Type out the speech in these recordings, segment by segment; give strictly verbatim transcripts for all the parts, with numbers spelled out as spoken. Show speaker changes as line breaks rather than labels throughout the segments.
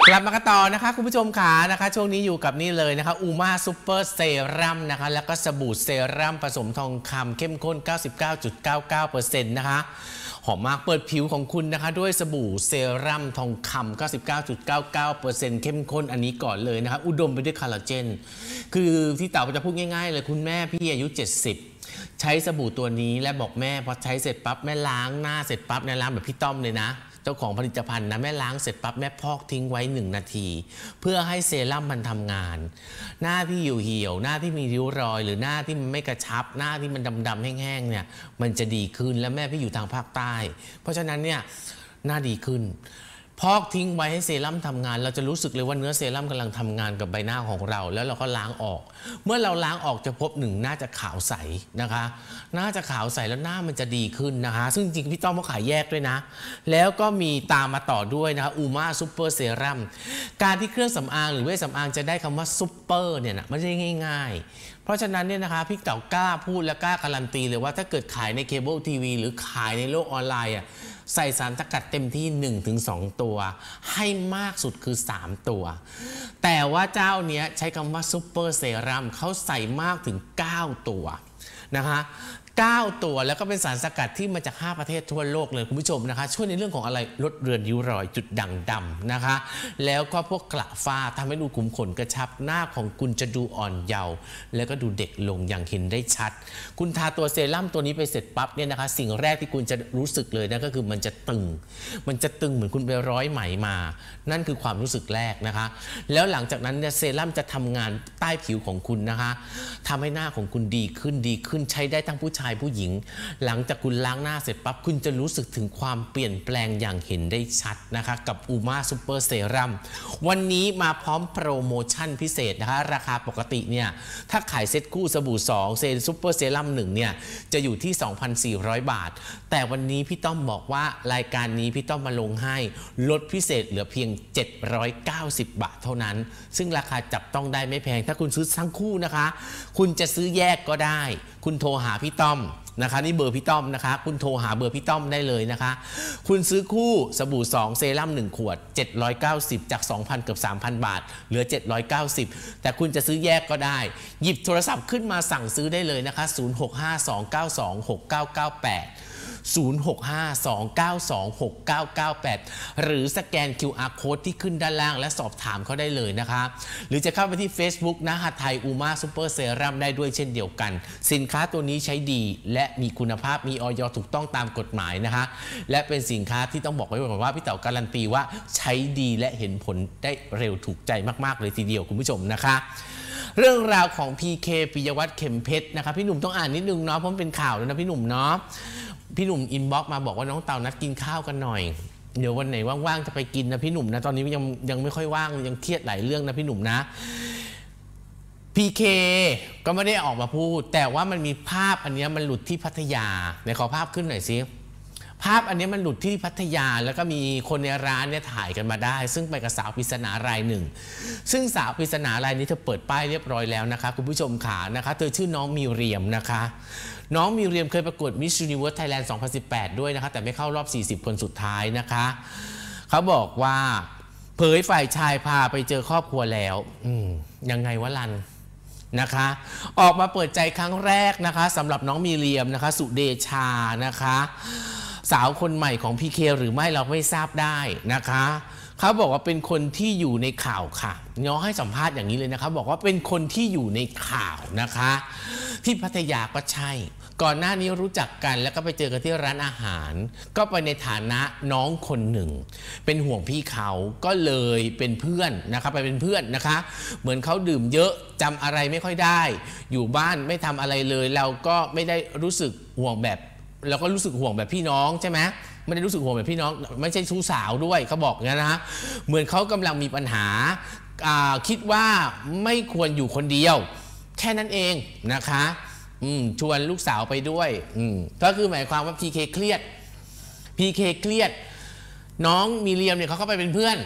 กลับมากันต่อนะคะคุณผู้ชมขานะคะช่วงนี้อยู่กับนี่เลยนะคะอูมาซูเปอร์เซรั่มนะคะแล้วก็สบู่เซรั่มผสมทองคำเข้มข้น เก้าสิบเก้าจุดเก้าเก้าเปอร์เซ็นต์ นะคะหอมมากเปิดผิวของคุณนะคะด้วยสบู่เซรั่มทองคำ เก้าสิบเก้าจุดเก้าเก้าเปอร์เซ็นต์ เข้มข้นอันนี้ก่อนเลยนะคะอุดมไปด้วยคอลลาเจนคือที่เต่าจะพูดง่ายๆเลยคุณแม่พี่อายุเจ็ดสิบใช้สบู่ตัวนี้และบอกแม่พอใช้เสร็จปั๊บแม่ล้างหน้าเสร็จปั๊บในล้างแบบพี่ต้อมเลยนะเจ้าของผลิตภัณฑ์นะแม่ล้างเสร็จปั๊บแม่พอกทิ้งไว้หนึ่งนาทีเพื่อให้เซรั่มมันทำงานหน้าที่อยู่เหี่ยวหน้าที่มีริ้วรอยหรือหน้าที่มันไม่กระชับหน้าที่มันดำๆแห้งๆเนี่ยมันจะดีขึ้นและแม่พี่อยู่ทางภาคใต้เพราะฉะนั้นเนี่ยหน้าดีขึ้นพอกทิ้งไว้ให้เซรั่มทำงานเราจะรู้สึกเลยว่าเนื้อเซรั่มกำลังทำงานกับใบหน้าของเราแล้วเราก็ล้างออกเมื่อเราล้างออกจะพบหนึ่งน่าจะขาวใสนะคะน่าจะขาวใสแล้วหน้ามันจะดีขึ้นนะคะซึ่งจริงๆพี่ต้อมเขาขายแยกด้วยนะแล้วก็มีตามมาต่อด้วยนะคะอูมาซูเปอร์เซรั่มการที่เครื่องสำอางหรือเวชสำอางจะได้คำว่าซูเปอร์เนี่ยนะไม่ใช่ง่ายๆเพราะฉะนั้นเนี่ยนะคะพี่เต๋ากล้าพูดและกล้าการันตีเลยว่าถ้าเกิดขายในเคเบิลทีวีหรือขายในโลกออนไลน์อ่ะใส่สารสกัดเต็มที่ หนึ่งถึงสอง ตัวให้มากสุดคือสามตัวแต่ว่าเจ้าเนี้ยใช้คำว่าซูเปอร์เซรั่มเขาใส่มากถึงเก้าตัวนะคะเก้าตัวแล้วก็เป็นสารสกัดที่มาจากห้าประเทศทั่วโลกเลยคุณผู้ชมนะคะช่วยในเรื่องของอะไรลดเรือนริ้วรอยจุดด่างดำนะคะแล้วก็พวกกระฝ้าทำให้ดูขุมขนกระชับหน้าของคุณจะดูอ่อนเยาว์แล้วก็ดูเด็กลงอย่างเห็นได้ชัดคุณทาตัวเซรั่มตัวนี้ไปเสร็จปั๊บเนี่ยนะคะสิ่งแรกที่คุณจะรู้สึกเลยนะก็คือมันจะตึงมันจะตึงเหมือนคุณไปร้อยไหมมานั่นคือความรู้สึกแรกนะคะแล้วหลังจากนั้นเนี่ยเซรั่มจะทำงานใต้ผิวของคุณนะคะทำให้หน้าของคุณดีขึ้นดีขึ้นใช้ได้ทั้งผู้ชายผู้หญิงหลังจากคุณล้างหน้าเสร็จปั๊บคุณจะรู้สึกถึงความเปลี่ยนแปลงอย่างเห็นได้ชัดนะคะกับอูมาซูเปอร์เซรั่มวันนี้มาพร้อมโปรโมชั่นพิเศษนะคะราคาปกติเนี่ยถ้าขายเซ็ตคู่สบู่สองเซซูเปอร์เซรั่มหนึ่งเนี่ยจะอยู่ที่ สองพันสี่ร้อย บาทแต่วันนี้พี่ต้อมบอกว่ารายการนี้พี่ต้อมมาลงให้ลดพิเศษเหลือเพียงเจ็ดร้อยเก้าสิบบาทเท่านั้นซึ่งราคาจับต้องได้ไม่แพงถ้าคุณซื้อทั้งคู่นะคะคุณจะซื้อแยกก็ได้คุณโทรหาพี่ต้อมนะคะนี่เบอร์พี่ต้อมนะคะคุณโทรหาเบอร์พี่ต้อมได้เลยนะคะคุณซื้อคู่สบู่สองเซรั่มหนึ่งขวดเจ็ดร้อยเก้าสิบจาก สองพัน เกือบ สามพัน บาทเหลือเจ็ดร้อยเก้าสิบแต่คุณจะซื้อแยกก็ได้หยิบโทรศัพท์ขึ้นมาสั่งซื้อได้เลยนะคะศูนย์ หก ห้า สอง เก้า สอง หก เก้า เก้า แปดศูนย์ หก ห้า สอง เก้า สอง หก เก้า เก้า แปดหรือสแกน คิว อาร์ Code ที่ขึ้นด้านล่างและสอบถามเขาได้เลยนะคะหรือจะเข้าไปที่ Facebook นะหัทไทยอูมาซูเปอร์เซรั่มได้ด้วยเช่นเดียวกันสินค้าตัวนี้ใช้ดีและมีคุณภาพมีอย.ถูกต้องตามกฎหมายนะคะและเป็นสินค้าที่ต้องบอกไว้ก่อนว่าพี่เต๋าการันตีว่าใช้ดีและเห็นผลได้เร็วถูกใจมากๆเลยทีเดียวคุณผู้ชมนะคะเรื่องราวของ พี เค ปิยวัฒน์เข็มเพชรนะคะพี่หนุ่มต้องอ่านนิดนึงเนาะเพราะเป็นข่าวแล้วนะพี่หนุ่มเนาะพี่หนุ่มอินบ็อกซ์มาบอกว่าน้องเต่านัดกินข้าวกันหน่อยเดี๋ยววันไหนว่างๆจะไปกินนะพี่หนุ่มนะตอนนี้ยังยังไม่ค่อยว่างยังเครียดหลายเรื่องนะพี่หนุ่มนะ พี เค ก็ไม่ได้ออกมาพูดแต่ว่ามันมีภาพอันนี้มันหลุดที่พัทยาไหนขอภาพขึ้นหน่อยสิภาพอันนี้มันหลุดที่พัทยาแล้วก็มีคนในร้านเนี่ยถ่ายกันมาได้ซึ่งไปกับสาวปริศนารายหนึ่งซึ่งสาวปริศนารายนี้เธอเปิดป้ายเรียบร้อยแล้วนะคะคุณผู้ชมขานะคะเธอชื่อน้องมิเรียมนะคะน้องมิเรียมเคยประกวด Miss Universe Thailand สองพันสิบแปดด้วยนะคะแต่ไม่เข้ารอบสี่สิบคนสุดท้ายนะคะเขาบอกว่าเผยฝ่ายชายพาไปเจอครอบครัวแล้วอืมยังไงวะลันนะคะออกมาเปิดใจครั้งแรกนะคะสำหรับน้องมิเรียมนะคะสุเดชานะคะสาวคนใหม่ของ พี เค หรือไม่เราไม่ทราบได้นะคะเขาบอกว่าเป็นคนที่อยู่ในข่าวค่ะน้องให้สัมภาษณ์อย่างนี้เลยนะคะบอกว่าเป็นคนที่อยู่ในข่าวนะคะที่พัทยาก็ใช่ก่อนหน้านี้รู้จักกันแล้วก็ไปเจอกันที่ร้านอาหารก็ไปในฐานะน้องคนหนึ่งเป็นห่วงพี่เขาก็เลยเป็นเพื่อนนะคะไปเป็นเพื่อนนะคะเหมือนเขาดื่มเยอะจำอะไรไม่ค่อยได้อยู่บ้านไม่ทำอะไรเลยเราก็ไม่ได้รู้สึกห่วงแบบเราก็รู้สึกห่วงแบบพี่น้องใช่ไหมไม่ได้รู้สึกห่วงแบบพี่น้องไม่ใช่ชู้สาวด้วยเขาบอกงั้นนะเหมือนเขากำลังมีปัญหาคิดว่าไม่ควรอยู่คนเดียวแค่นั้นเองนะคะชวนลูกสาวไปด้วยก็คือหมายความว่า พี เค เครียด พี เค เครียดน้องมิเรียมเนี่ยเขาเข้าไปเป็นเพื่อน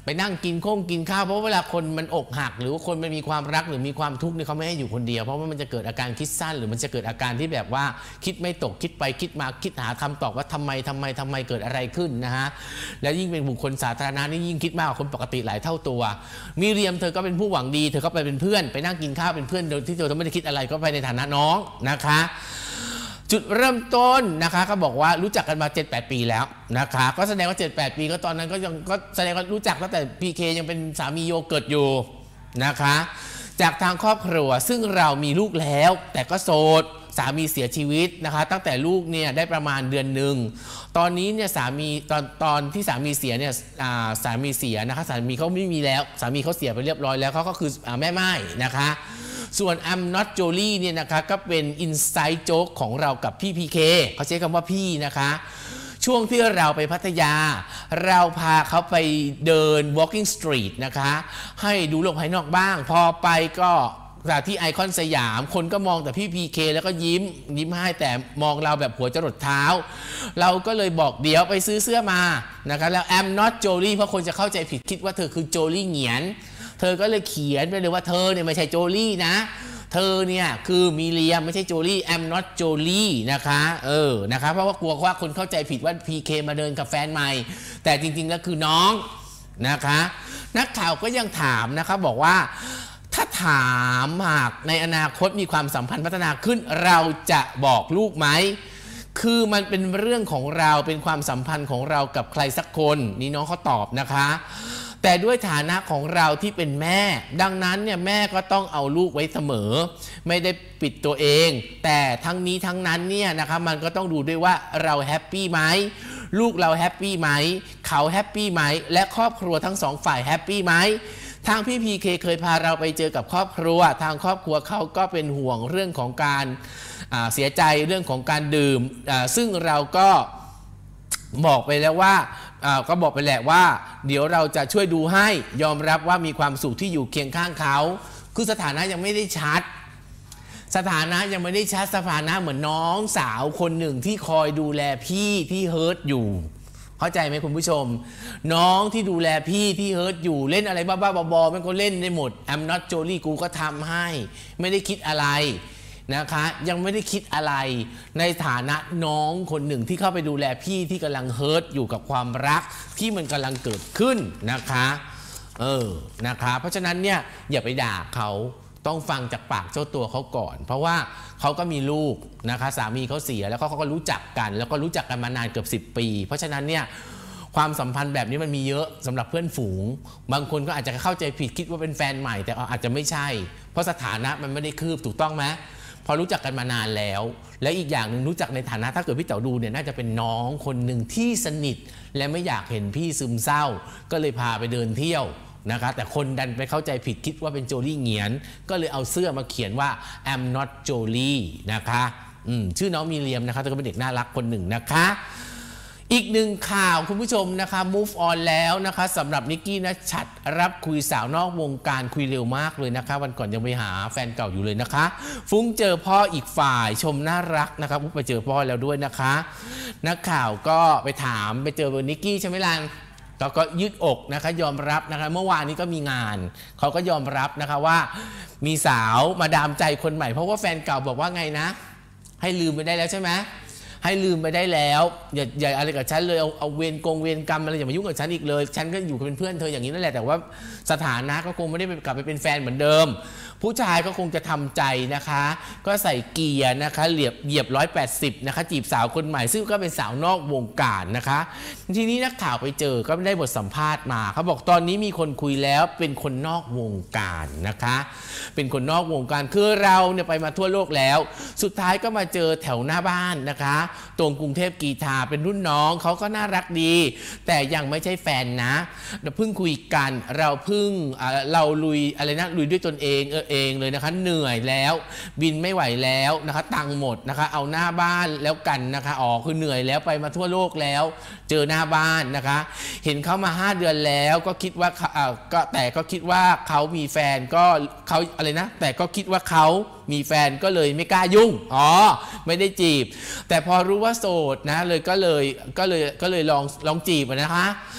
ไปนั่งกินข้งกินข้าวเพราะเวลาคนมันอกหักหรือว่าคนมันมีความรักหรือมีความทุกข์เนี่ยเขาไม่ให้อยู่คนเดียวเพราะว่ามันจะเกิดอาการคิดสั้นหรือมันจะเกิดอาการที่แบบว่าคิดไม่ตกคิดไปคิดมาคิดหาคำตอบว่าทำไมทำไมทำไมเกิดอะไรขึ้นนะฮะแล้วยิ่งเป็นบุคคลสาธารณะนี่ยิ่งคิดมากกว่าคนปกติหลายเท่าตัวมิเรียมเธอก็เป็นผู้หวังดีเธอก็ไปเป็นเพื่อนไปนั่งกินข้าวเป็นเพื่อนโดยที่เธอไม่ได้คิดอะไรก็ไปในฐานะน้องนะคะจุดเริ่มต้นนะคะก็บอกว่ารู้จักกันมา เจ็ดแปด ปีแล้วนะคะก็แสดงว่า เจ็ดแปด ปีก็ตอนนั้นก็ยังก็แสดงว่ารู้จักตั้งแต่ พี เค ยังเป็นสามีโยเกิร์ตอยู่นะคะจากทางครอบครัวซึ่งเรามีลูกแล้วแต่ก็โสดสามีเสียชีวิตนะคะตั้งแต่ลูกเนี่ยได้ประมาณเดือนหนึ่งตอนนี้เนี่ยสามีตอนตอนที่สามีเสียเนี่ยสามีเสียนะคะสามีเขาไม่มีแล้วสามีเขาเสียไปเรียบร้อยแล้วเขาก็คือแม่ไม้นะคะส่วน I'm not Jolie เนี่ยนะคะก็เป็น inside joke ของเรากับพี่ พี เค เขาใช้คำว่าพี่นะคะช่วงที่เราไปพัทยาเราพาเขาไปเดิน walking street นะคะให้ดูโลกภายนอกบ้างพอไปก็จากที่ไอคอนสยามคนก็มองแต่พี่ พี เค แล้วก็ยิ้มยิ้มให้แต่มองเราแบบหัวจรดเท้าเราก็เลยบอกเดี๋ยวไปซื้อเสื้อมานะคะแล้ว I'm not Jolie เพราะคนจะเข้าใจผิดคิดว่าเธอคือโจลี่เหงียนเธอก็เลยเขียนไปเลยว่าเธอเนี่ยไม่ใช่โจลี่นะเธอเนี่ยคือมิเรียมไม่ใช่โจลี่ I'm not Jolie นะคะเออนะคะเพราะว่ากลัวว่าคนเข้าใจผิดว่า พี เค มาเดินกับแฟนใหม่แต่จริงๆแล้วคือน้องนะคะนักข่าวก็ยังถามนะคะบอกว่าถ้าถามหากในอนาคตมีความสัมพันธ์พัฒนาขึ้นเราจะบอกลูกไหมคือมันเป็นเรื่องของเราเป็นความสัมพันธ์ของเรากับใครสักคนนี่น้องเขาตอบนะคะแต่ด้วยฐานะของเราที่เป็นแม่ดังนั้นเนี่ยแม่ก็ต้องเอาลูกไว้เสมอไม่ได้ปิดตัวเองแต่ทั้งนี้ทั้งนั้นเนี่ยนะคะมันก็ต้องดูด้วยว่าเราแฮปปี้ไหมลูกเราแฮปปี้ไหมเขาแฮปปี้ไหมและครอบครัวทั้งสองฝ่ายแฮปปี้ไหมทางพี่ พี เค เคยพาเราไปเจอกับครอบครัวทางครอบครัวเขาก็เป็นห่วงเรื่องของการเสียใจเรื่องของการดื่มซึ่งเราก็บอกไปแล้วว่าก็บอกไปแหละว่าเดี๋ยวเราจะช่วยดูให้ยอมรับว่ามีความสุขที่อยู่เคียงข้างเขาคือสถานะยังไม่ได้ชัดสถานะยังไม่ได้ชัดสถานะเหมือนน้องสาวคนหนึ่งที่คอยดูแลพี่ที่เฮิร์ตอยู่เข้าใจไหมคุณผู้ชมน้องที่ดูแลพี่ที่เฮิร์ตอยู่เล่นอะไรบ้าๆบอๆมันก็เล่นได้หมด I'm not Jolie กูก็ทำให้ไม่ได้คิดอะไรนะคะยังไม่ได้คิดอะไรในฐานะน้องคนหนึ่งที่เข้าไปดูแลพี่ที่กำลังเฮิร์ตอยู่กับความรักที่มันกำลังเกิดขึ้นนะคะเออนะคะเพราะฉะนั้นเนี่ยอย่าไปด่าเขาต้องฟังจากปากเจ้าตัวเขาก่อนเพราะว่าเขาก็มีลูกนะคะสามีเขาเสียแล้วเขาก็รู้จักกันแล้วก็รู้จักกันมานานเกือบสิบปีเพราะฉะนั้นเนี่ยความสัมพันธ์แบบนี้มันมีเยอะสำหรับเพื่อนฝูงบางคนก็อาจจะเข้าใจผิดคิดว่าเป็นแฟนใหม่แต่อาจจะไม่ใช่เพราะสถานะมันไม่ได้คืบถูกต้องไหมพอรู้จักกันมานานแล้วและอีกอย่างหนึ่งรู้จักในฐานะถ้าเกิดพี่เต๋าดูเนี่ยน่าจะเป็นน้องคนหนึ่งที่สนิทและไม่อยากเห็นพี่ซึมเศร้าก็เลยพาไปเดินเที่ยวนะคะแต่คนดันไปเข้าใจผิดคิดว่าเป็นโจลี่เหงียนก็เลยเอาเสื้อมาเขียนว่า I'm not Jolie นะคะชื่อน้องมิเรียมนะคะเธอก็เป็นเด็กน่ารักคนหนึ่งนะคะอีกหนึ่งข่าวคุณผู้ชมนะคะ move on แล้วนะคะสำหรับนิกกี้นัชชัดรับคุยสาวนอกวงการคุยเร็วมากเลยนะคะวันก่อนยังไปหาแฟนเก่าอยู่เลยนะคะฟุ้งเจอพ่ออีกฝ่ายชมน่ารักนะคะไปเจอพ่อแล้วด้วยนะคะนักข่าวก็ไปถามไปเจอนิกกี้ใช่ไหมล่ะเขาก็ยืดอกนะคะยอมรับนะคะเมื่อวานนี้ก็มีงานเขาก็ยอมรับนะคะว่ามีสาวมาดามใจคนใหม่เพราะว่าแฟนเก่าบอกว่าไงนะให้ลืมไปได้แล้วใช่ไหมให้ลืมไปได้แล้วอย่าอย่าอะไรกับฉันเลยเอาเอาเวรกงเวรกรรมอะไรอย่ามายุ่งกับฉันอีกเลยฉันก็อยู่เป็นเพื่อนเธออย่างนี้นั่นแหละแต่ว่าสถานะก็คงไม่ได้กลับไปเป็นแฟนเหมือนเดิมผู้ชายก็คงจะทำใจนะคะก็ใส่เกียร์นะคะเหยียบเหยียบร้อยแปดสิบนะคะจีบสาวคนใหม่ซึ่งก็เป็นสาวนอกวงการนะคะทีนี้นักข่าวไปเจอก็ได้บทสัมภาษณ์มาเขาบอกตอนนี้มีคนคุยแล้วเป็นคนนอกวงการนะคะเป็นคนนอกวงการคือเราเนี่ยไปมาทั่วโลกแล้วสุดท้ายก็มาเจอแถวหน้าบ้านนะคะตรงกรุงเทพกีฬาเป็นรุ่นน้องเขาก็น่ารักดีแต่ยังไม่ใช่แฟนนะเราเพิ่งคุยกันเราเพิ่งเราลุยอะไรนะลุยด้วยตนเองเออเองเลยนะคะเหนื่อยแล้วบินไม่ไหวแล้วนะคะตังหมดนะคะเอาหน้าบ้านแล้วกันนะคะอ๋อคือเหนื่อยแล้วไปมาทั่วโลกแล้วเจอหน้าบ้านนะคะเห็นเขามาห้าเดือนแล้วก็คิดว่าก็แต่ก็คิดว่าเขามีแฟนก็เขาอะไรนะแต่ก็คิดว่าเขามีแฟนก็เลยไม่กล้ายุ่งอ๋อไม่ได้จีบแต่พอรู้ว่าโสดนะเลยก็เลยก็เลยก็เลยลองลองจีบนะคะ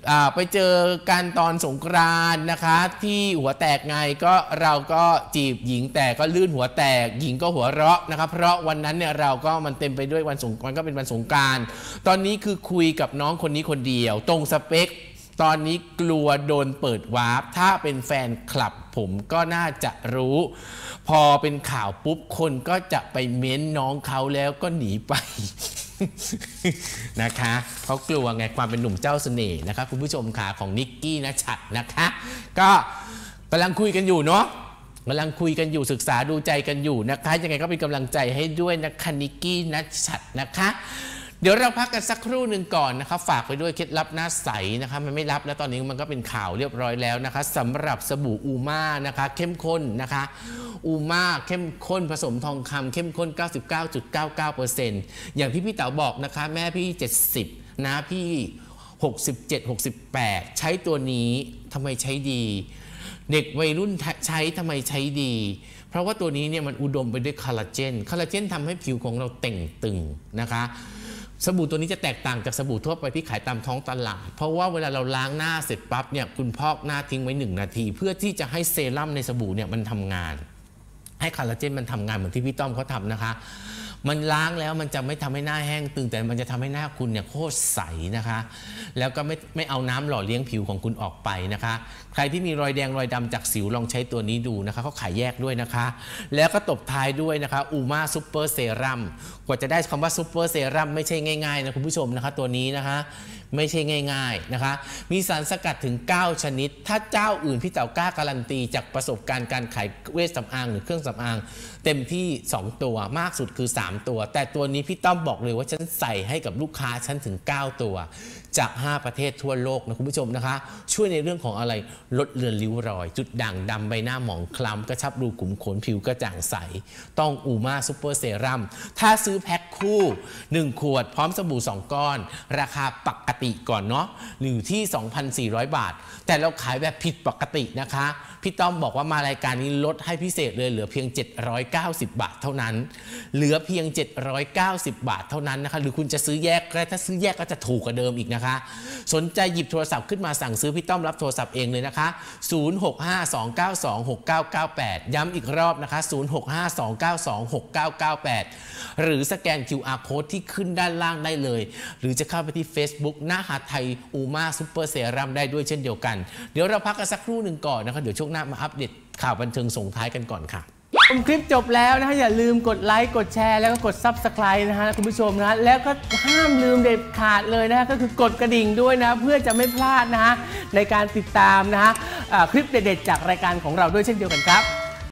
ไปเจอกันตอนสงกรานต์นะคะที่หัวแตกไงก็เราก็จีบหญิงแต่ก็ลื่นหัวแตกหญิงก็หัวเราะนะครับเพราะวันนั้นเนี่ยเราก็มันเต็มไปด้วยวันสงกรานต์ก็เป็นวันสงกรานต์ตอนนี้คือคุยกับน้องคนนี้คนเดียวตรงสเปคตอนนี้กลัวโดนเปิดวาร์ปถ้าเป็นแฟนคลับผมก็น่าจะรู้พอเป็นข่าวปุ๊บคนก็จะไปเม้นน้องเขาแล้วก็หนีไป นะคะเขากลัวไงความเป็นหนุ่มเจ้าเสน่ห์นะคะคุณผู้ชมขาของนิกกี้ณชัดนะคะก็กำลังคุยกันอยู่เนาะกำลังคุยกันอยู่ศึกษาดูใจกันอยู่นะคะยังไงก็เป็นกำลังใจให้ด้วยนะคะนิกกี้ณชัดนะคะเดี๋ยวเราพักกันสักครู่หนึ่งก่อนนะคะฝากไปด้วยเคล็ดลับหน้าใสนะคะมันไม่ลับแล้วตอนนี้มันก็เป็นข่าวเรียบร้อยแล้วนะคะสำหรับสบู่อูม่านะคะเข้มข้นนะคะอูม่าเข้มข้นผสมทองคำเข้มข้น เก้าสิบเก้าจุดเก้าเก้าเปอร์เซ็นต์ อย่างที่พี่เต๋าบอกนะคะแม่พี่เจ็ดสิบนะพี่หกสิบเจ็ด หกสิบแปดใช้ตัวนี้ทำไมใช้ดีเด็กวัยรุ่นใช้ทำไมใช้ดีเพราะว่าตัวนี้เนี่ยมันอุดมไปด้วยคอลลาเจนคอลลาเจนทำให้ผิวของเราเต่งตึงนะคะสบู่ตัวนี้จะแตกต่างจากสบู่ทั่วไปที่ขายตามท้องตลาดเพราะว่าเวลาเราล้างหน้าเสร็จปั๊บเนี่ยคุณพอกหน้าทิ้งไว้หนึ่งนาทีเพื่อที่จะให้เซรั่มในสบู่เนี่ยมันทำงานให้คอลลาเจนมันทำงานเหมือนที่พี่ต้อมเขาทำนะคะมันล้างแล้วมันจะไม่ทำให้หน้าแห้งตึงแต่มันจะทำให้หน้าคุณเนี่ยโคตรใสนะคะแล้วก็ไม่ไม่เอาน้ำหล่อเลี้ยงผิวของคุณออกไปนะคะใครที่มีรอยแดงรอยดำจากสิวลองใช้ตัวนี้ดูนะคะเขาขายแยกด้วยนะคะแล้วก็ตบท้ายด้วยนะคะอูม่าซูเปอร์เซรั่มกว่าจะได้คำว่าซูเปอร์เซรั่มไม่ใช่ง่ายๆนะคุณผู้ชมนะคะตัวนี้นะคะไม่ใช่ง่ายๆนะคะมีสารสกัดถึงเก้าชนิดถ้าเจ้าอื่นพี่เต๋ากล้าการันตีจากประสบการณ์การขายเวชสำอางหรือเครื่องสำอางเต็มที่สองตัวมากสุดคือสามตัวแต่ตัวนี้พี่ต้อมบอกเลยว่าฉันใส่ให้กับลูกค้าฉันถึงเก้าตัวจากห้าประเทศทั่วโลกนะคุณผู้ชมนะคะช่วยในเรื่องของอะไรลดเลือนริ้วรอยจุดด่างดำใบหน้าหมองคล้ำกระชับรูขุมขนผิวกระจ่างใสต้องอูม่าซูเปอร์เซรั่มถ้าซื้อแพ็คคู่หนึ่งขวดพร้อมสบู่สองก้อนราคาปกติก่อนเนาะอยู่ที่ สองพันสี่ร้อย บาทแต่เราขายแบบผิดปกตินะคะพี่ต้อมบอกว่ามารายการนี้ลดให้พิเศษเลยเหลือเพียงเจ็ดร้อยเก้าสิบบาทเท่านั้นเหลือเพียงเจ็ดร้อยเก้าสิบบาทเท่านั้นนะคะหรือคุณจะซื้อแยกก็ได้ถ้าซื้อแยกก็จะถูกกว่าเดิมอีกนะคะสนใจหยิบโทรศัพท์ขึ้นมาสั่งซื้อพี่ต้อมรับโทรศัพท์เองเลยนะคะศูนย์ หก ห้า สอง เก้า สอง หก เก้า เก้า แปดย้ำอีกรอบนะคะศูนย์ หก ห้า สอง เก้า สอง หก เก้า เก้า แปดหรือสแกน คิว อาร์ Code ที่ขึ้นด้านล่างได้เลยหรือจะเข้าไปที่ Facebook หน้าหาไทยอูม่าซูเปอร์เซรั่มได้ด้วยเช่นเดียวกันเดี๋ยวเราพักกันสักครู่หนึ่งก่อนนะคะเดี๋ยวช่วงหน้ามาอัปเดตข่าวบันเทิงส่งท้ายกันก่อนค่ะชมคลิปจบแล้วนะคะอย่าลืมกดไลค์กดแชร์แล้วก็กด ซับสไครบ์ นะฮะคุณผู้ชมนะแล้วก็ห้ามลืมเด็ดขาดเลยนะฮะก็คือกดกระดิ่งด้วยนะเพื่อจะไม่พลาดนะฮะในการติดตามนะฮะคลิปเด็ดๆจากรายการของเราด้วยเช่นเดียวกันครับ